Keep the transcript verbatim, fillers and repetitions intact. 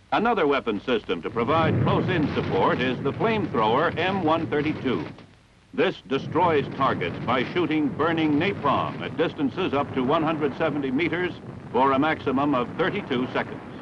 Another weapon system to provide close-in support is the Flamethrower M one thirty-two. This destroys targets by shooting burning napalm at distances up to one hundred seventy meters for a maximum of thirty-two seconds.